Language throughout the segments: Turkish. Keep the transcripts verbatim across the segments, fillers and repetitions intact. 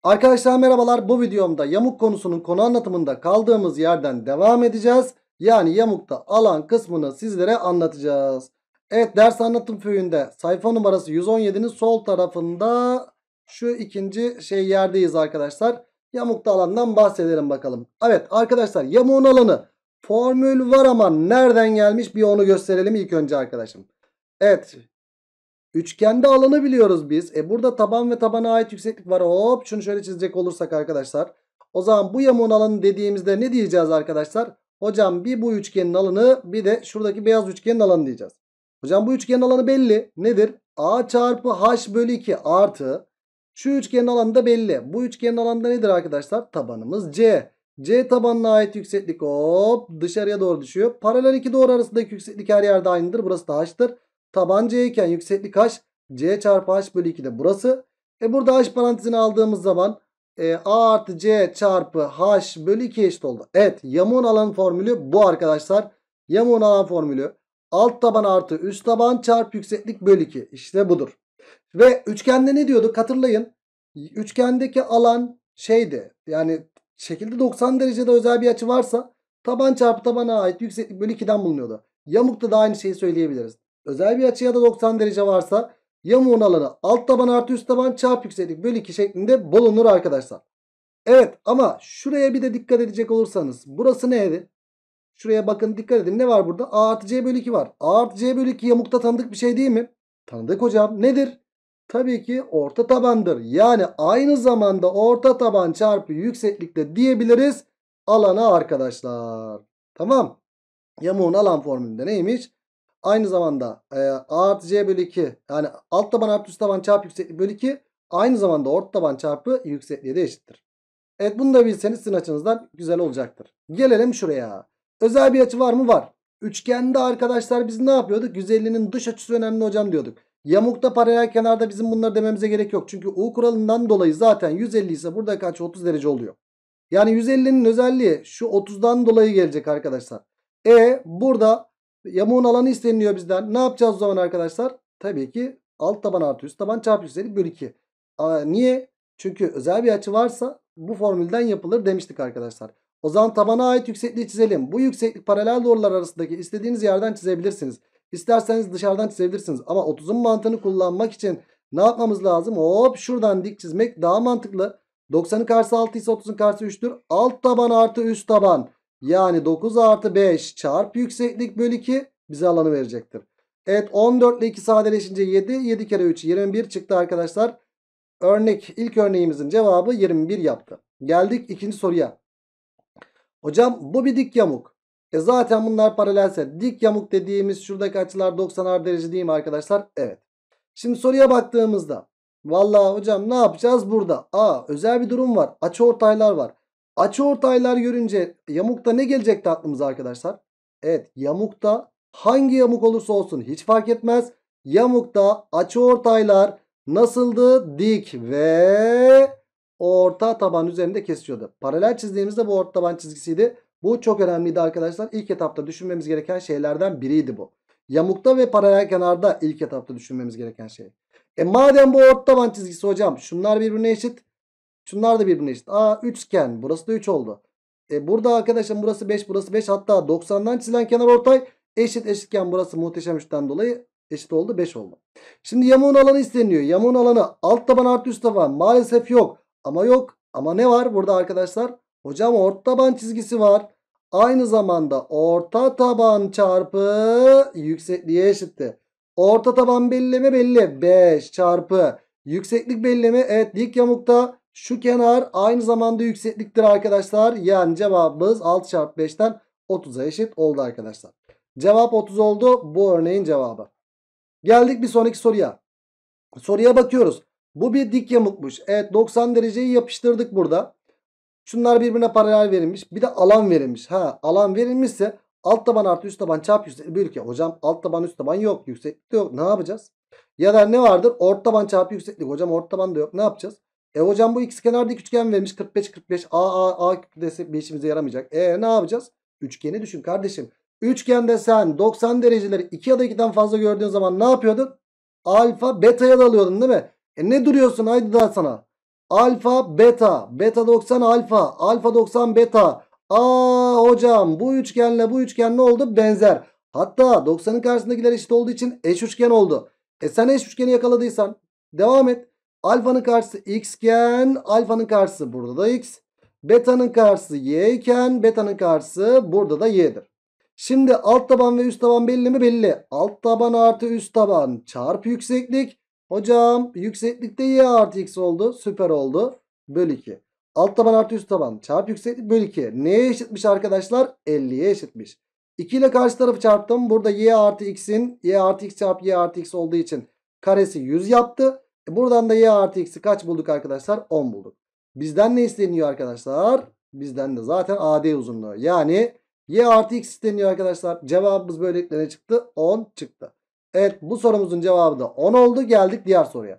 Arkadaşlar merhabalar. Bu videomda yamuk konusunun konu anlatımında kaldığımız yerden devam edeceğiz. Yani yamukta alan kısmını sizlere anlatacağız. Evet, ders anlatım föyünde sayfa numarası yüz on yedinin sol tarafında şu ikinci şey yerdeyiz arkadaşlar. Yamukta alandan bahsedelim bakalım. Evet arkadaşlar, yamuğun alanı formül var ama nereden gelmiş bir onu gösterelim ilk önce arkadaşım. Evet. Üçgende alanı biliyoruz biz. E burada taban ve tabana ait yükseklik var. Hop, şunu şöyle çizecek olursak arkadaşlar. O zaman bu yamuğun alanı dediğimizde ne diyeceğiz arkadaşlar? Hocam bir bu üçgenin alanı, bir de şuradaki beyaz üçgenin alanı diyeceğiz. Hocam bu üçgenin alanı belli. Nedir? A çarpı H bölü iki artı. Şu üçgenin alanı da belli. Bu üçgenin alanı da nedir arkadaşlar? Tabanımız C. C tabanına ait yükseklik hop dışarıya doğru düşüyor. Paralel iki doğru arasındaki yükseklik her yerde aynıdır. Burası da H'tır. Taban C iken yükseklik H. C çarpı H bölü iki de burası. E burada H parantezini aldığımız zaman e, A artı C çarpı H bölü iki eşit oldu. Evet, yamuğun alan formülü bu arkadaşlar. Yamuğun alan formülü alt taban artı üst taban çarpı yükseklik bölü iki. İşte budur. Ve üçgende ne diyorduk hatırlayın. Üçgendeki alan şeydi. Yani şekilde doksan derecede özel bir açı varsa taban çarpı tabana ait yükseklik bölü ikiden bulunuyordu. Yamukta da aynı şeyi söyleyebiliriz. Özel bir açıya da doksan derece varsa yamuğun alanı alt taban artı üst taban çarpı yükseklik bölü iki şeklinde bulunur arkadaşlar. Evet, ama şuraya bir de dikkat edecek olursanız burası neydi? Şuraya bakın, dikkat edin, ne var burada? A artı C bölü iki var. A artı C bölü iki yamukta tanıdık bir şey değil mi? Tanıdık hocam. Nedir? Tabii ki orta tabandır. Yani aynı zamanda orta taban çarpı yükseklikte diyebiliriz alana arkadaşlar. Tamam. Yamuğun alan formülünde neymiş? Aynı zamanda e, A artı C bölü iki, yani alt taban artı üst taban çarpı yükseklik bölü iki aynı zamanda orta taban çarpı yüksekliğe de eşittir. Evet, bunu da bilseniz sizin açınızdan güzel olacaktır. Gelelim şuraya. Özel bir açı var mı? Var. Üçgende arkadaşlar biz ne yapıyorduk? yüz ellinin dış açısı önemli hocam diyorduk. Yamukta paralel kenarda bizim bunları dememize gerek yok. Çünkü U kuralından dolayı zaten yüz elli ise burada kaç? otuz derece oluyor. Yani yüz ellinin özelliği şu otuzdan dolayı gelecek arkadaşlar. E burada yamuğun alanı isteniyor bizden. Ne yapacağız o zaman arkadaşlar? Tabii ki alt taban artı üst taban çarpı yükseklik bölü iki. Aa, niye? Çünkü özel bir açı varsa bu formülden yapılır demiştik arkadaşlar. O zaman tabana ait yüksekliği çizelim. Bu yükseklik paralel doğrular arasındaki istediğiniz yerden çizebilirsiniz. İsterseniz dışarıdan çizebilirsiniz. Ama otuzun mantığını kullanmak için ne yapmamız lazım? Hop, şuradan dik çizmek daha mantıklı. doksanın karşısı altı ise otuzun karşısı üçtür. Alt taban artı üst taban. Yani dokuz artı beş çarpı yükseklik bölü iki bize alanı verecektir. Evet, on dört ile iki sadeleşince yedi. yedi kere üç yirmi bir çıktı arkadaşlar. Örnek ilk örneğimizin cevabı yirmi bir yaptı. Geldik ikinci soruya. Hocam bu bir dik yamuk. E zaten bunlar paralelse dik yamuk dediğimiz şuradaki açılar doksanar derece değil mi arkadaşlar? Evet. Şimdi soruya baktığımızda vallahi hocam ne yapacağız burada? A, özel bir durum var. Açıortaylar var. Açıortaylar görünce yamukta ne gelecekti aklımıza arkadaşlar? Evet, yamukta hangi yamuk olursa olsun hiç fark etmez. Yamukta açıortaylar nasıldı? Dik ve orta taban üzerinde kesiyordu. Paralel çizdiğimizde bu orta taban çizgisiydi. Bu çok önemliydi arkadaşlar. İlk etapta düşünmemiz gereken şeylerden biriydi bu. Yamukta ve paralel kenarda ilk etapta düşünmemiz gereken şey. E madem bu orta taban çizgisi hocam, şunlar birbirine eşit. Şunlar da birbirine eşit. Aa, üçgen. Burası da üç oldu. E burada arkadaşım burası beş, burası beş. Hatta doksandan çizilen kenar ortay eşit eşitken burası muhteşem üçten dolayı eşit oldu, beş oldu. Şimdi yamuğun alanı isteniyor. Yamuğun alanı alt taban artı üst taban maalesef yok. Ama yok. Ama ne var burada arkadaşlar? Hocam orta taban çizgisi var. Aynı zamanda orta taban çarpı yüksekliğe eşitti. Orta taban belli mi? Belli. beş çarpı yükseklik belli mi? Evet, dik yamukta şu kenar aynı zamanda yüksekliktir arkadaşlar. Yani cevabımız altı çarpı beşten otuza eşit oldu arkadaşlar. Cevap otuz oldu bu örneğin cevabı. Geldik bir sonraki soruya. Soruya bakıyoruz. Bu bir dik yamukmuş. Evet, doksan dereceyi yapıştırdık burada. Şunlar birbirine paralel verilmiş. Bir de alan verilmiş. Ha, alan verilmişse alt taban artı üst taban çarpı yükseklik bölü iki. Hocam alt taban üst taban yok. Yükseklik de yok. Ne yapacağız? Ya da ne vardır? Orta taban çarpı yükseklik. Hocam orta taban da yok. Ne yapacağız? E hocam bu ikizkenar dik üçgen vermiş. kırk beş kırk beş. A A A dese bir işimize yaramayacak. E ne yapacağız? Üçgeni düşün kardeşim. Üçgende sen doksan dereceleri iki ya da ikiden fazla gördüğün zaman ne yapıyordun? Alfa beta'ya da alıyordun değil mi? E ne duruyorsun? Haydi daha sana. Alfa beta. Beta doksan alfa. Alfa doksan beta. Aa hocam bu üçgenle bu üçgen ne oldu? Benzer. Hatta doksanın karşısındakiler eşit olduğu için eş üçgen oldu. E sen eş üçgeni yakaladıysan devam et. Alfanın karşısı x iken alfanın karşısı burada da x. Beta'nın karşısı y iken beta'nın karşısı burada da y'dir. Şimdi alt taban ve üst taban belli mi? Belli. Alt taban artı üst taban çarpı yükseklik. Hocam yükseklikte y artı x oldu. Süper oldu. Bölü iki. Alt taban artı üst taban çarpı yükseklik bölü iki. Neye eşitmiş arkadaşlar? elliye eşitmiş. iki ile karşı tarafı çarptım. Burada y artı x'in y artı x çarpı y artı x olduğu için karesi yüz yaptı. E buradan da y artı x'i kaç bulduk arkadaşlar? on bulduk. Bizden ne isteniyor arkadaşlar? Bizden de zaten A D uzunluğu. Yani y artı x isteniyor arkadaşlar. Cevabımız böylelikle ne çıktı? on çıktı. Evet bu sorumuzun cevabı da on oldu. Geldik diğer soruya.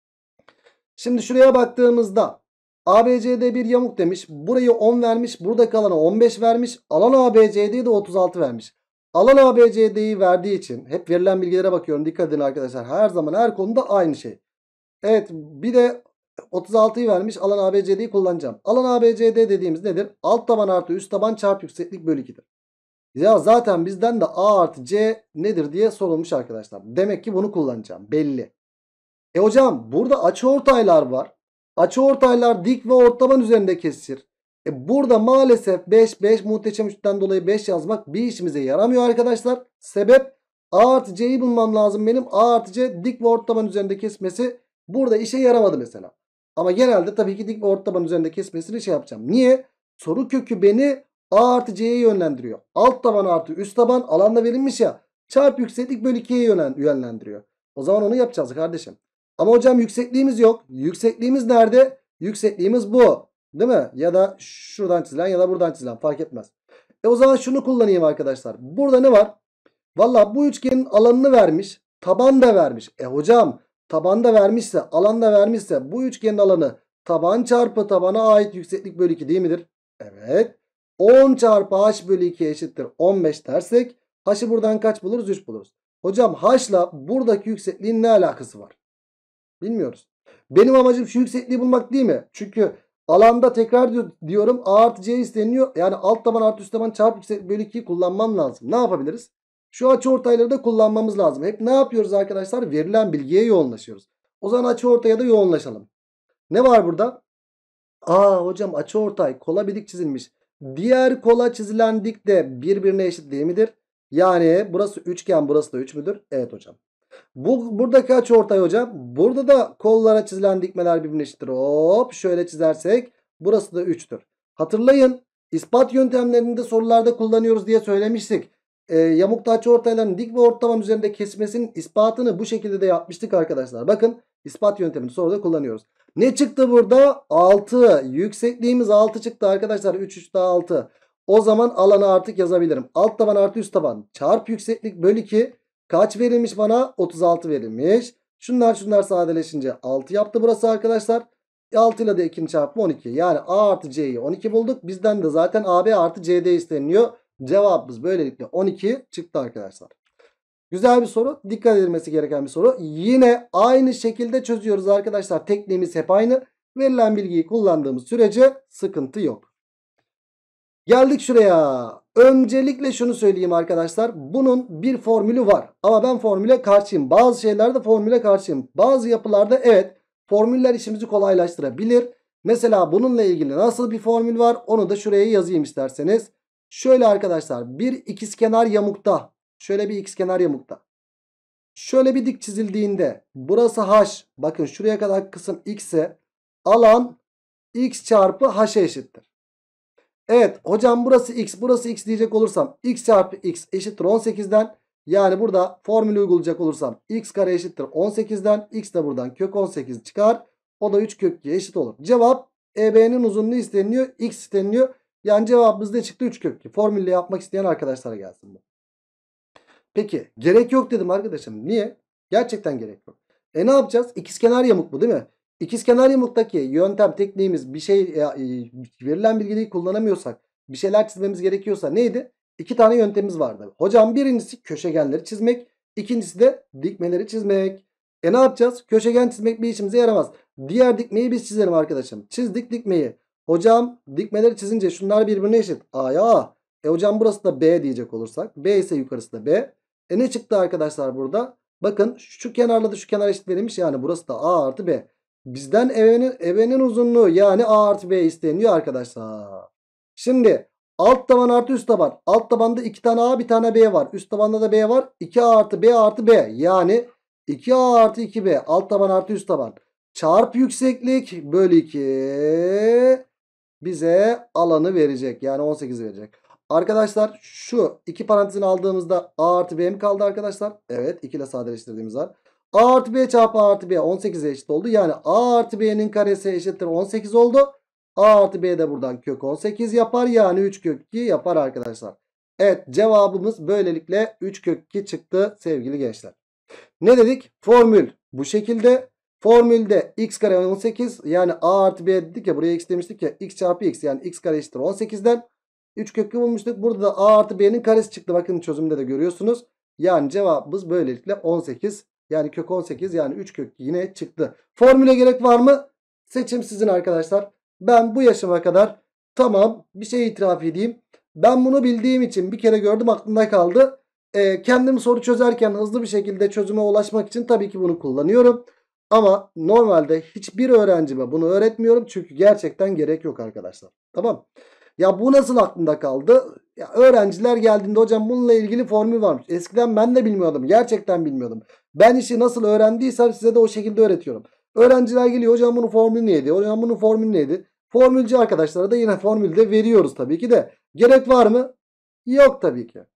Şimdi şuraya baktığımızda A B C D bir yamuk demiş. Burayı on vermiş. Burada kalanı on beş vermiş. Alan A B C D'yi de otuz altı vermiş. Alan A B C D'yi verdiği için hep verilen bilgilere bakıyorum. Dikkat edin arkadaşlar. Her zaman her konuda aynı şey. Evet bir de otuz altıyı vermiş. Alan A B C D'yi kullanacağım. Alan A B C D dediğimiz nedir? Alt taban artı üst taban çarpı yükseklik bölü ikidir. Ya zaten bizden de A artı C nedir diye sorulmuş arkadaşlar. Demek ki bunu kullanacağım. Belli. E hocam burada açıortaylar var. Açıortaylar dik ve ortaban üzerinde kesişir. E burada maalesef beş beş muhteşem üçten dolayı beş yazmak bir işimize yaramıyor arkadaşlar. Sebep A artı C'yi bulmam lazım benim. A artı C dik ve ortaban üzerinde kesmesi burada işe yaramadı mesela. Ama genelde tabii ki dik ve ortaban üzerinde kesmesini şey yapacağım. Niye? Soru kökü beni A artı C'ye yönlendiriyor. Alt taban artı üst taban alanda verilmiş ya. Çarp yükseklik bölü ikiye yönlendiriyor. O zaman onu yapacağız kardeşim. Ama hocam yüksekliğimiz yok. Yüksekliğimiz nerede? Yüksekliğimiz bu. Değil mi? Ya da şuradan çizilen ya da buradan çizilen fark etmez. E o zaman şunu kullanayım arkadaşlar. Burada ne var? Valla bu üçgenin alanını vermiş. Taban da vermiş. E hocam taban da vermişse alan da vermişse bu üçgenin alanı taban çarpı tabana ait yükseklik bölü iki değil midir? Evet. on çarpı h bölü iki eşittir on beş dersek h'ı buradan kaç buluruz? üç buluruz. Hocam h'la buradaki yüksekliğin ne alakası var? Bilmiyoruz. Benim amacım şu yüksekliği bulmak değil mi? Çünkü alanda tekrar diyorum A artı C isteniyor. Yani alt taban artı üst taban çarpı yükseklik bölü ikiyi kullanmam lazım. Ne yapabiliriz? Şu açıortayları da kullanmamız lazım. Hep ne yapıyoruz arkadaşlar? Verilen bilgiye yoğunlaşıyoruz. O zaman açıortaya da yoğunlaşalım. Ne var burada? Aa hocam açıortay kola bir dik çizilmiş. Diğer kola çizilen dik de birbirine eşit değil midir? Yani burası üçgen, burası da üç müdür? Evet hocam. Bu buradaki açıortay hocam. Burada da kollara çizilen dikmeler birbirine eşittir. Hop şöyle çizersek burası da üçtür. Hatırlayın ispat yöntemlerinde sorularda kullanıyoruz diye söylemiştik. E, yamukta açıortayların dik ve ortaban üzerinde kesmesinin ispatını bu şekilde de yapmıştık arkadaşlar. Bakın ispat yöntemini soruda kullanıyoruz. Ne çıktı burada? altı. Yüksekliğimiz altı çıktı arkadaşlar. üç üç daha altı. O zaman alanı artık yazabilirim. Alt taban artı üst taban çarp yükseklik bölü iki. Kaç verilmiş bana? otuz altı verilmiş. Şunlar şunlar sadeleşince altı yaptı burası arkadaşlar. altı ile de ikinin çarpımı on iki. Yani A artı C'yi on iki bulduk. Bizden de zaten A B artı C D isteniyor. Cevabımız böylelikle on iki çıktı arkadaşlar. Güzel bir soru. Dikkat edilmesi gereken bir soru. Yine aynı şekilde çözüyoruz arkadaşlar. Tekniğimiz hep aynı. Verilen bilgiyi kullandığımız sürece sıkıntı yok. Geldik şuraya. Öncelikle şunu söyleyeyim arkadaşlar. Bunun bir formülü var. Ama ben formüle karşıyım. Bazı şeylerde formüle karşıyım. Bazı yapılarda evet formüller işimizi kolaylaştırabilir. Mesela bununla ilgili nasıl bir formül var? Onu da şuraya yazayım isterseniz. Şöyle arkadaşlar. Bir ikizkenar yamukta. Şöyle bir ikizkenar yamukta. Şöyle bir dik çizildiğinde burası h. Bakın şuraya kadar kısım x ise alan x çarpı h'e eşittir. Evet hocam burası x burası x diyecek olursam x çarpı x eşittir on sekizden. Yani burada formülü uygulayacak olursam x kare eşittir on sekizden. X de buradan kök on sekiz çıkar. O da üç kök ikiye eşit olur. Cevap E B'nin uzunluğu isteniliyor. X isteniliyor. Yani cevabımız ne çıktı? üç kök iki. Formülle yapmak isteyen arkadaşlara gelsin bu. Peki gerek yok dedim arkadaşım. Niye? Gerçekten gerek yok. E ne yapacağız? İkizkenar yamuk bu değil mi? İkizkenar yamuktaki yöntem tekniğimiz bir şey e, verilen bilgiyi kullanamıyorsak bir şeyler çizmemiz gerekiyorsa neydi? İki tane yöntemimiz vardı. Hocam birincisi köşegenleri çizmek. İkincisi de dikmeleri çizmek. E ne yapacağız? Köşegen çizmek bir işimize yaramaz. Diğer dikmeyi biz çizelim arkadaşım. Çizdik dikmeyi. Hocam dikmeleri çizince şunlar birbirine eşit. A'ya A. E hocam burası da B diyecek olursak. B ise yukarısı da B. E ne çıktı arkadaşlar burada? Bakın şu kenarla da şu kenar eşit verilmiş. Yani burası da A artı B. Bizden evenin, evenin uzunluğu yani A artı B isteniyor arkadaşlar. Şimdi alt taban artı üst taban. Alt tabanda iki tane A bir tane B var. Üst tabanda da B var. iki A artı B artı B. Yani iki A artı iki B. Alt taban artı üst taban. Çarp yükseklik bölü iki bize alanı verecek. Yani on sekiz verecek. Arkadaşlar şu iki parantezini aldığımızda A artı B mi kaldı arkadaşlar? Evet, iki ile sadeleştirdiğimiz var. A artı B çarpı A artı B on sekize eşit oldu. Yani A artı B'nin karesi eşittir on sekiz oldu. A artı B de buradan kök on sekiz yapar. Yani üç kök iki yapar arkadaşlar. Evet, cevabımız böylelikle üç kök iki çıktı sevgili gençler. Ne dedik? Formül bu şekilde. Formülde x kare on sekiz yani A artı B dedik ya, buraya x demiştik ya, x çarpı x yani x kare eşittir on sekizden üç kök iki bulmuştuk. Burada da A artı B'nin karesi çıktı. Bakın çözümde de görüyorsunuz. Yani cevabımız böylelikle on sekiz. Yani kök on sekiz yani üç kök yine çıktı. Formüle gerek var mı? Seçim sizin arkadaşlar. Ben bu yaşıma kadar tamam, bir şey itiraf edeyim. Ben bunu bildiğim için bir kere gördüm, aklımda kaldı. E, kendim soru çözerken hızlı bir şekilde çözüme ulaşmak için tabii ki bunu kullanıyorum. Ama normalde hiçbir öğrencime bunu öğretmiyorum. Çünkü gerçekten gerek yok arkadaşlar. Tamam. Ya bu nasıl aklımda kaldı? Ya öğrenciler geldiğinde hocam bununla ilgili formül varmış. Eskiden ben de bilmiyordum. Gerçekten bilmiyordum. Ben işi nasıl öğrendiysem size de o şekilde öğretiyorum. Öğrenciler geliyor, hocam bunun formülü neydi? Hocam bunun formülü neydi? Formülcü arkadaşlara da yine formülde veriyoruz tabii ki de. Gerek var mı? Yok tabii ki.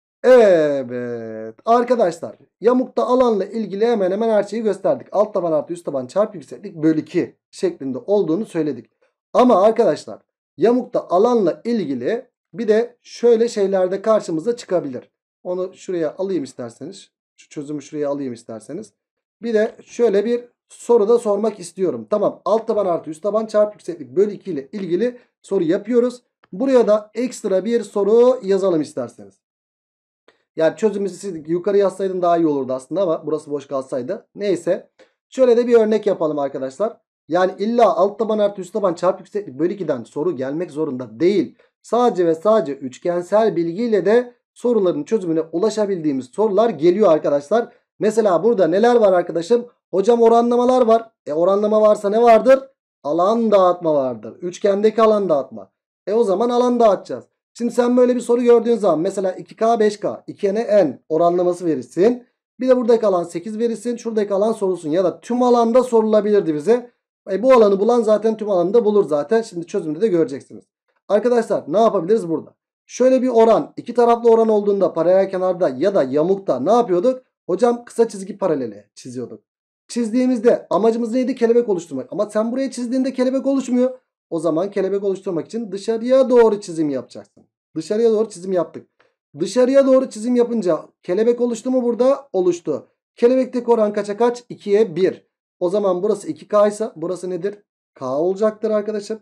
Evet arkadaşlar, yamukta alanla ilgili hemen hemen her şeyi gösterdik. Alt taban artı üst taban çarpı yükseklik bölü iki şeklinde olduğunu söyledik. Ama arkadaşlar yamukta alanla ilgili bir de şöyle şeyler de karşımıza çıkabilir. Onu şuraya alayım isterseniz. Şu çözümü şuraya alayım isterseniz. Bir de şöyle bir soru da sormak istiyorum. Tamam, alt taban artı üst taban çarpı yükseklik bölü iki ile ilgili soru yapıyoruz. Buraya da ekstra bir soru yazalım isterseniz. Yani çözümü siz yukarı yazsaydın daha iyi olurdu aslında ama burası boş kalsaydı. Neyse. Şöyle de bir örnek yapalım arkadaşlar. Yani illa alt taban artı üst taban çarpı yükseklik bölü ikiden soru gelmek zorunda değil. Sadece ve sadece üçgensel bilgiyle de soruların çözümüne ulaşabildiğimiz sorular geliyor arkadaşlar. Mesela burada neler var arkadaşım? Hocam oranlamalar var. E oranlama varsa ne vardır? Alan dağıtma vardır. Üçgendeki alan dağıtma. E o zaman alan dağıtacağız. Şimdi sen böyle bir soru gördüğün zaman mesela iki K beş K iki N'e N oranlaması verirsin. Bir de buradaki alan sekiz verirsin. Şuradaki alan sorulsun ya da tüm alanda sorulabilirdi bize. E bu alanı bulan zaten tüm alanı da bulur zaten. Şimdi çözümde de göreceksiniz. Arkadaşlar ne yapabiliriz burada? Şöyle bir oran, iki taraflı oran olduğunda paralel kenarda ya da yamukta ne yapıyorduk? Hocam kısa çizgi paraleli çiziyorduk. Çizdiğimizde amacımız neydi? Kelebek oluşturmak. Ama sen buraya çizdiğinde kelebek oluşmuyor. O zaman kelebek oluşturmak için dışarıya doğru çizim yapacaksın. Dışarıya doğru çizim yaptık. Dışarıya doğru çizim yapınca kelebek oluştu mu burada? Oluştu. Kelebekteki oran kaça kaç? ikiye bir. O zaman burası iki K ise burası nedir? K olacaktır arkadaşım.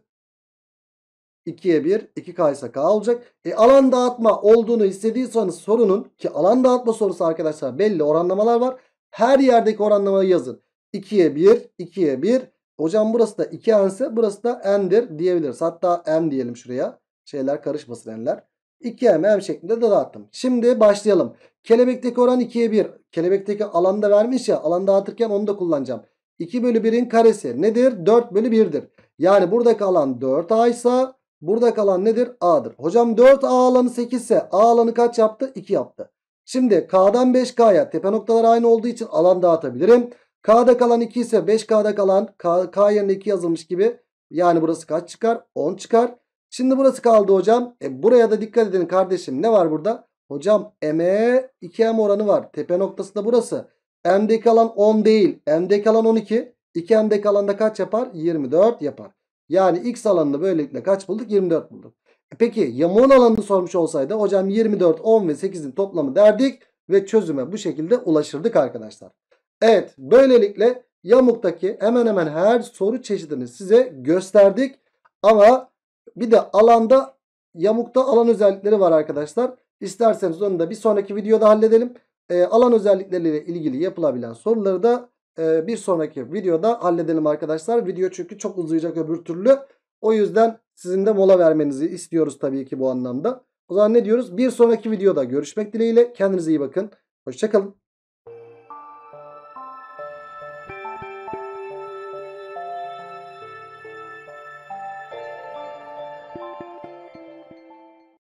ikiye bir. iki K ise K olacak. E, alan dağıtma olduğunu hissediyorsanız sorunun, ki alan dağıtma sorusu arkadaşlar belli oranlamalar var. Her yerdeki oranlamayı yazın. ikiye bir. ikiye bir. Hocam burası da iki N ise burası da N'dir diyebiliriz. Hatta M diyelim şuraya. Şeyler karışmasın N'ler. iki M M şeklinde de dağıttım. Şimdi başlayalım. Kelebekteki oran ikiye bir. Kelebekteki alanda vermiş ya. Alan dağıtırken onu da kullanacağım. iki bölü birin karesi nedir? dört bölü birdir. Yani buradaki alan dört A ise buradaki alan nedir? A'dır. Hocam dört A alanı sekiz ise A alanı kaç yaptı? iki yaptı. Şimdi K'dan beş K'ya tepe noktalar aynı olduğu için alan dağıtabilirim. K'da kalan iki ise beş K'da kalan K, K yerine iki yazılmış gibi. Yani burası kaç çıkar? on çıkar. Şimdi burası kaldı hocam. E buraya da dikkat edin kardeşim. Ne var burada? Hocam M'e iki M oranı var. Tepe noktası da burası. M'deki alan on değil. M'deki alan on iki. iki M'deki alanda kaç yapar? yirmi dört yapar. Yani X alanını böylelikle kaç bulduk? yirmi dört bulduk. E peki yamuğun alanını sormuş olsaydı hocam yirmi dört, on ve sekizin toplamı derdik ve çözüme bu şekilde ulaşırdık arkadaşlar. Evet, böylelikle yamuktaki hemen hemen her soru çeşidini size gösterdik. Ama bir de alanda, yamukta alan özellikleri var arkadaşlar. İsterseniz onu da bir sonraki videoda halledelim. E, alan özellikleriyle ilgili yapılabilen soruları da e, bir sonraki videoda halledelim arkadaşlar. Video çünkü çok uzayacak öbür türlü. O yüzden sizin de mola vermenizi istiyoruz tabii ki bu anlamda. O zaman ne diyoruz? Bir sonraki videoda görüşmek dileğiyle. Kendinize iyi bakın. Hoşça kalın.